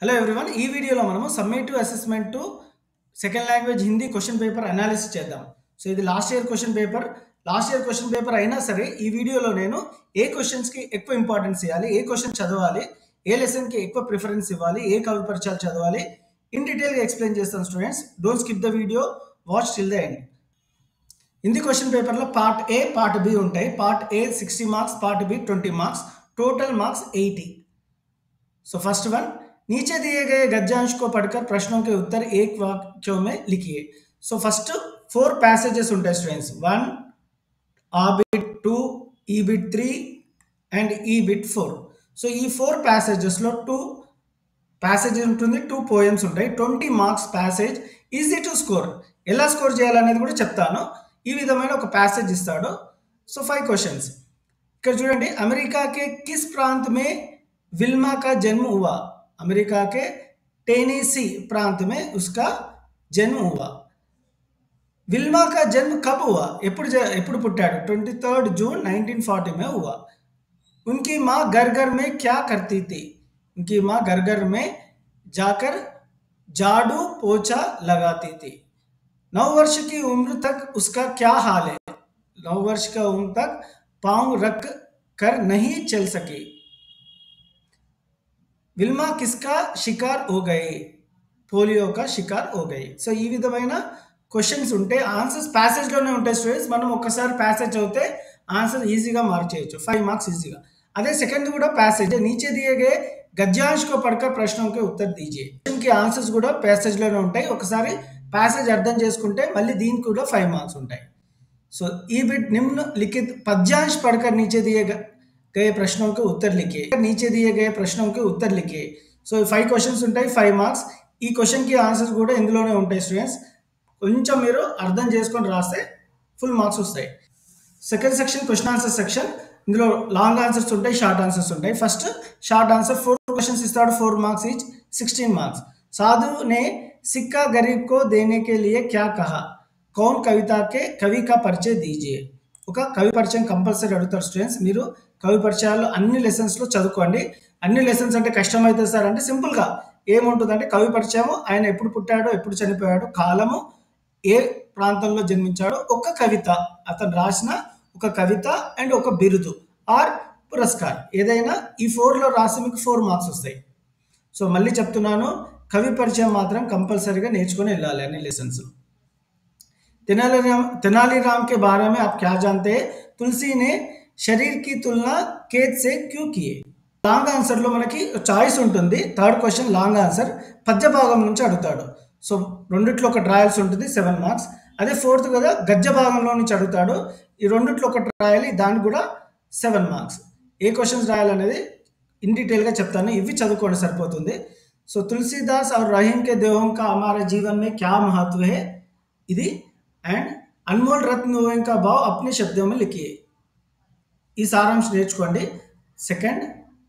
Hello everyone ఈ వీడియోలో మనము summative assessment two second language Hindi question paper analysis చేద్దాం. సో ఇది లాస్ట్ ఇయర్ క్వశ్చన్ పేపర్ అయినా సరే ఈ వీడియోలో నేను ఏ క్వశ్చన్స్కి ఎక్కువ ఇంపార్టెన్స్ ఇవ్వాలి, ఏ క్వశ్చన్ చదవాలి, ఏ లెసన్కి ఎక్కువ ప్రిఫరెన్స్ ఇవ్వాలి, ఏ కవి పరిచయాలు చదవాలి ఇన్ డీటెయిల్గా ఎక్స్ప్లెయిన్ చేస్తాను. Students don't skip the video, watch till the end. Hindi question పేపర్లో పార్ట్ ఏ పార్ట్ బి ఉంటాయి. Part A 60 marks, part B 20 marks, total marks 80. So first one, नीचे दिए गए गद्यांश को पढ़कर प्रश्नों के उत्तर एक वाक्यों में लिखिए. सो फर्स्ट 4 पैसेजेस ఉంటాయి స్టూడెంట్స్. 1 ఆ బిట్, 2 ఈ బిట్, 3 అండ్ ఈ బిట్ 4. సో ఈ 4 ప్యాసేజెస్ లో 2 ప్యాసేజెస్ ఉంటుంది, 2 పోయమ్స్ ఉంటాయి. 20 marks passage. Easy to score. ఎలా స్కోర్ చేయాలనేది కూడా చెప్తాను. ఈ విధమైన ఒక ప్యాసేజ్ ఇస్తాడు. So 5 questions. ఇక్కడ చూడండి, अमेरिका के किस प्रांत में विल्मा का जन्म हुआ? अमेरिका के टेनेसी प्रांत में उसका जन्म हुआ. विल्मा का जन्म कब हुआ? एప్పుడు పుట్టాడు? 23 जून 1940 में हुआ. उनकी माँ घर घर में क्या करती थी? उनकी माँ घर घर में जाकर झाड़ू पोछा लगाती थी. 9 वर्ष की उम्र तक उसका क्या हाल है? 9 वर्ष का उम्र तक पांव रख कर नहीं चल सकी. विल्मा किसका शिकार हो गई? పోలియో का शिकार हो गई. సో ఈ విధమైన క్వశ్చన్స్ ఉంటే ఆన్సర్స్ ప్యాసేజ్ లోనే ఉంటాయి స్టూడెంట్స్. మనం ఒక్కసారి ప్యాసేజ్ చదివితే ఆన్సర్ ఈజీగా మార్క్ చేయొచ్చు. 5 మార్క్స్ ఈజీగా. అదే సెకండ్ కూడా ప్యాసేజ్. नीचे दिए गए गद्यांश को पढ़कर प्रश्नों के उत्तर दीजिए. క్వశ్చన్ కి ఆన్సర్స్ కూడా ప్యాసేజ్ లోనే ఉంటాయి. ఒకసారి ప్యాసేజ్ అర్థం చేసుకుంటే మళ్ళీ దీనికి కూడా 5 మార్క్స్ ఉంటాయి. सो ई बिट निम्न लिखित पद्यांश पढ़कर नीचे दिए गए प्रश्नों के उत्तर लिखिए. नीचे दिए गए प्रश्नों के उत्तर लिखिए. సో 5 క్వశ్చన్స్ ఉంటాయి, 5 మార్క్స్. ఈ క్వశ్చన్ కి ఆన్సర్స్ కూడా ఇందులోనే ఉంటాయి స్టూడెంట్స్. కొంచెం మీరు అర్థం చేసుకొని రాస్తే ఫుల్ మార్క్స్ వస్తాయి. Second section question answer section. ఇందులో లాంగ్ ఆన్సర్స్ ఉంటాయి, షార్ట్ ఆన్సర్స్ ఉంటాయి. ఫస్ట్ షార్ట్ ఆన్సర్ 4 క్వశ్చన్స్ ఇస్తాడు, 4 మార్క్స్ ఈచ్, 16 మార్క్స్. साधु ने सिक्का गरीब को देने के लिए क्या कहा? कौन कवि का परिचय दीजिए. ఒక కవి పరిచయం కంపల్సరీ అడుగుతారు స్టూడెంట్స్. మీరు కవి పరిచయాలు అన్ని లెసన్స్ లో చదువుకోండి. అన్ని లెసన్స్ అంటే కష్టమైతే సార్ అంటే సింపుల్ గా ఏముంటుందంటే కవి పరిచయం, ఆయన ఎప్పుడు పుట్టాడో, ఎప్పుడు చనిపోయాడో, కాలము, ఏ ప్రాంతంలో జన్మించాడో, ఒక కవిత, అతను రాసిన ఒక కవిత అండ్ ఒక బిరుదు ఆర్ పురస్కార్ ఏదైనా ఈ 4 లో రాసి మీకు 4 మార్క్స్ వస్తాయి. సో మళ్ళీ చెప్తున్నాను, కవి పరిచయం మాత్రం కంపల్సరీగా నేర్చుకొని వెళ్ళాలి అన్ని లెసన్స్. तेनालीराम के बारे में आप क्या जानते हैं? तुलसी ने शरीर की तुलना खेत से क्यों की? లాంగ్ ఆన్సర్ లో మనకి చాయిస్ ఉంటుంది. థర్డ్ క్వశ్చన్ లాంగ్ ఆన్సర్ పద్య భాగం నుంచి అడుగుతాడు. సో రెండిట్లో ఒకటి రాయాల్సి ఉంటుంది, 7 మార్క్స్. అదే ఫోర్త్ కదా గద్య భాగంలో నుంచి అడుగుతాడు. ఈ రెండిట్లో ఒకటి రాయాలి, దానికి కూడా 7 మార్క్స్. ఏ క్వశ్చన్స్ రాయాలనేది ఇన్ డీటెయిల్ గా చెప్తాను, ఇవి చదువుకోండి సరిపోతుంది. సో తులసీదాస్ और रहीम के देहों का हमारे जीवन में क्या महत्व है? ఇది అండ్ అన్మోల్ రత్న का भाव अपने शब्दों में लिखिए. ఈ సారాంశం నేర్చుకోండి. సెకండ్,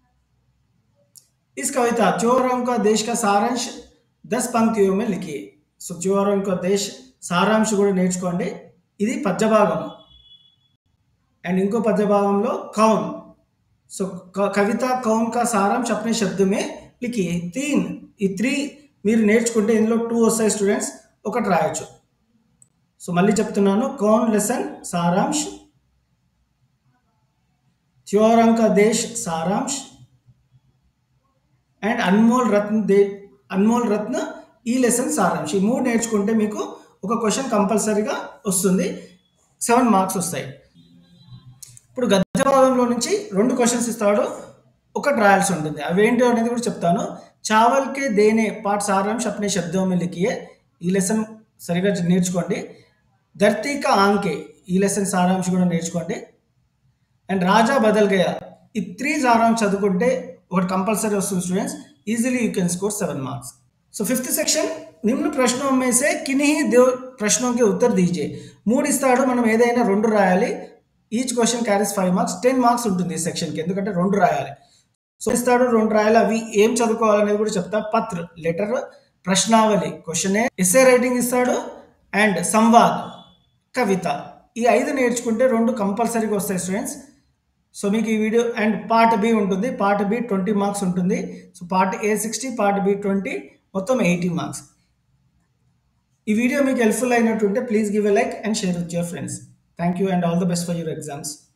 इस कविता चौरों का देश का सारांश 10 पंक्तियों में लिखिए. సో चौरों का देश సారాంశ కూడా నేర్చుకోండి. ఇది పద్య భాగం. అండ్ ఇంకో పద్య భాగంలో కౌన్. సో కవిత కౌన్ का सारांश अपने शब्द में लिखिए. 3 ఈ 3 మీరు నేర్చుకుంటే ఇందులో 2 వస్తాయి స్టూడెంట్స్, ఒకటి రాయొచ్చు. సో మళ్ళీ చెప్తున్నాను, కౌన్ లెసన్ సారాంశ్, త్యోరం కా దేశ్ సారాంశ్ అండ్ అన్మోల్ రత్న ఈ లెసన్ సారాంశ్. ఈ 3 నేర్చుకుంటే మీకు ఒక క్వశ్చన్ కంపల్సరీగా వస్తుంది, 7 మార్క్స్ వస్తాయి. ఇప్పుడు గద్య భాగంలో నుంచి 2 క్వశ్చన్స్ ఇస్తాడు, ఒకటి రాయాల్సి ఉంటుంది. అవేంటో అనేది కూడా చెప్తాను. చావల్ కే దేనే పార్ట్ సారాంశ్ అప్నే శబ్దం మే లిఖియే. ఈ లెసన్ సరిగా నేర్చుకోండి. ధర్తీ కా ఆంకే ఈ లెసన్ సారాంశ్ కూడా నేర్చుకోండి. అండ్ రాజా బదల్ గయా ఈ 3 సారాంశ్ చదువుకుంటే ఒకటి కంపల్సరీ వస్తుంది students. Easily you can score 7 marks. So fifth section, నిమ్న ప్రశ్నోं में से किन्हीं 2 ప్రశ్నों के उत्तर दीजिए. 3 ఇస్తాడు, మనం ఏదైనా 2 రాయాలి. Each question carries 5 marks. 10 marks ఉంటుంది ఈ సెక్షన్కి, ఎందుకంటే 2 రాయాలి. సో ఇస్తాడు, 2 రాయాలి. అవి ఏం చదువుకోవాలనేది కూడా చెప్తా. పత్ర లెటర్, ప్రశ్నావళి క్వశ్చన్, ఎస్సే రైటింగ్ ఇస్తాడు అండ్ సంవాద్ కవిత. ఈ 5 నేర్చుకుంటే 2 కంపల్సరీగా వస్తాయి స్టూడెంట్స్. సో మీకు ఈ వీడియో అండ్ పార్ట్ బి ఉంటుంది. పార్ట్ బి 20 మార్క్స్ ఉంటుంది. So part A 60, part B 20, మొత్తం 80 మార్క్స్. ఈ వీడియో మీకు హెల్ప్ఫుల్ అయినట్టుంటే please give a like and share with your friends. Thank you and all the best for your exams.